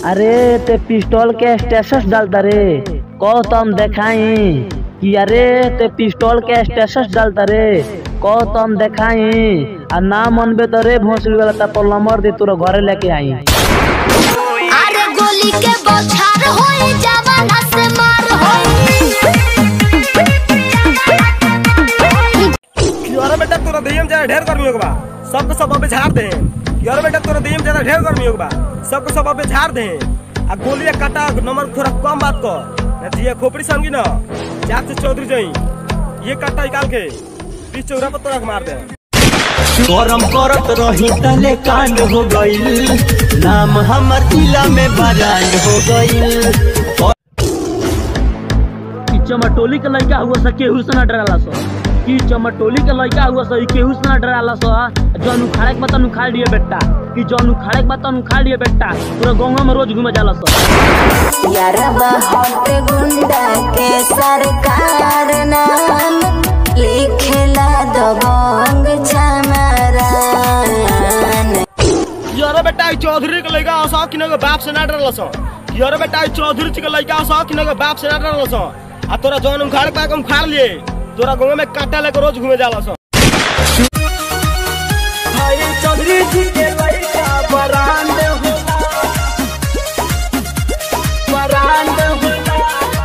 अरे ते पिस्टल के स्टेटस डालता रे कहो तो हम देखाई कि अरे ते पिस्टल के स्टेटस डालता रे कहो तो हम देखाई आ ना मनबे तो रे भोसड़ी वाला ता पर नंबर दे तोरा घरे लेके आई। अरे गोली के बौछार होई जवाना से मार होई यार बेटा तोरा दहियम ज्यादा ढेर गर्मी होगा सबको सब पे झाड़ दे। यार बेटा तोरा दहियम ज्यादा ढेर गर्मी होगा सबको सब पे झाड़ दे। आ गोली काटा नंबर थोड़ा कम बात कर ये खोपड़ी समझी ना चार से चौधरी जाई ये काटा निकाल के बीच चौरा पर तोरा मार दे। गरम करत रही तले कांड हो गईल नाम हमर जिला में बरांड हो गईल। चमटोली के लड़का हुआ सके हुसन डराला सो कि चमटोली के लड़का हुआ सो के हुसन डराला सो जन उखाड़े के बतन उखाड़ दिए बेटा कि जन उखाड़े के बतन उखाड़ दिए बेटा पूरा गांव में रोज घूमे जाला सो। यारबा हट गुंडा के सरकार नाम लिखेला दबंग चमरान। यार बेटा चौधरी के लड़का असो कि न बाप से ना डरला सो। यार बेटा चौधरी के लड़का असो कि न बाप से ना डरला सो। आ तोरा जौन उखाड़ के हम उखाड़ लिए तोरा गांव में काटा लेके रोज घूमे जाला सो। चौधरी जी के लड़का बरांड होला बरांड होला।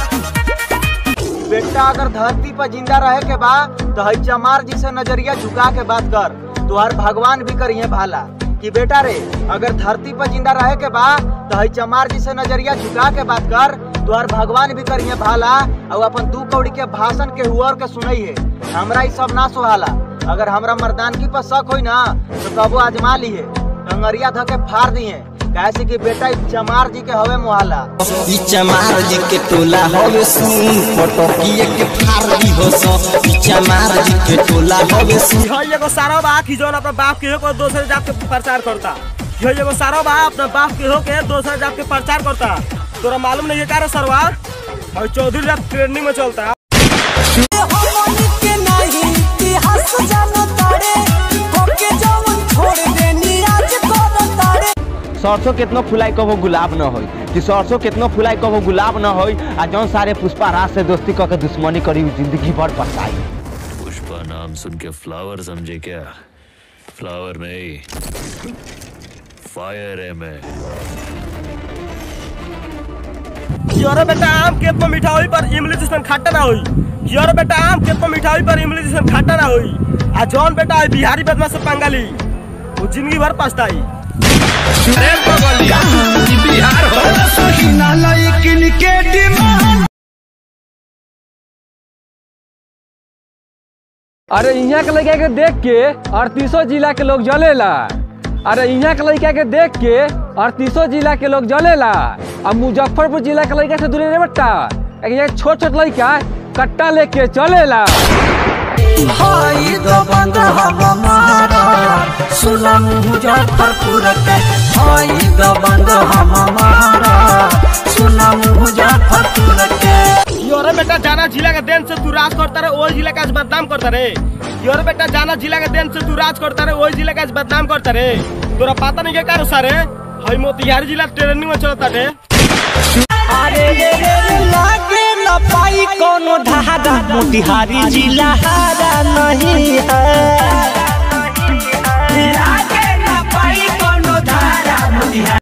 बेटा अगर धरती पर जिंदा रहे के बाद तो हई चमार जी से नजरिया झुका के बात कर तुहार भगवान भी करिए भाला कि बेटा रे अगर धरती पर जिंदा रहे के बाद तो हई चमार जी से नजरिया झुका के बात कर तुहार भगवान भी करिए भाला और अपन 2 कौड़ी के भाषण के हुआ के सुनई है हमरा ई सब ना सुहाला। अगर हमरा मर्दानगी पर शक होई ना तो कबो आजमा लिए टंगरिया धके फाड़ दिए कैसे कि बेटा चमार जी के हवे मुहाला। ई चमार जी के टोला हवे सुन पटकिए के फाड़ दी हो सो। ई चमार जी के टोला हवे सुन यही एगो सारा बा कि जौन अपना बाप के हो दूसरे जात के प्रचार करता। यही एगो सारा बा अपना बाप के हो के दूसरे जात के प्रचार करता। तोरा मालूम नहीं है का रे सरवा और चौधरी रात ट्रेनिंग में चलता। सरसों कितनो फुलाई कबो गुलाब न होई कि सरसों कितनो फुलाई कबो गुलाब न होई आ जौन सारे पुष्पा राज से दोस्ती करके दुश्मनी करी जिंदगी भर पछताई। पुष्पा नाम सुन के फ्लावर समझे क्या? फ्लावर नहीं फायर है मैं। यार बेटा आम कितनो मीठा होई पर इमली जैसन खट्टा ना होई। यार बेटा आम कितनो मीठा होई पर इमली जैसन खट्टा ना होई। आ जौन बेटा बिहारी बदमाश से पंगाली वो जिंदगी भर पछताई। अरे यहाँ के लड़का के देख के 38 जिला के लोग जलेला। अरे यहाँ के लड़का के देख के 38 जिला के लोग जलेला। अब मुजफ्फरपुर जिला के लड़का से दूरी नहीं बट्टा छोट छोट लड़का कट्टा लेके चलेला। मुजफ्फरपुर के मुजफ्फरपुर के यार बेटा जाना जिला के देन से तू राज करता रहे वही जिला का बदनाम करता रहे। यार बेटा जाना जिला के देन से तू राज करता रहे वही जिला का बदनाम करता रहे। तोरा पता नहीं क्या सारे हई मोतिहारी जिला ट्रेनिंग में चलता रे। अरे लागे न पाई कोनो धारा मोतिहारी जिला हारा नहीं है।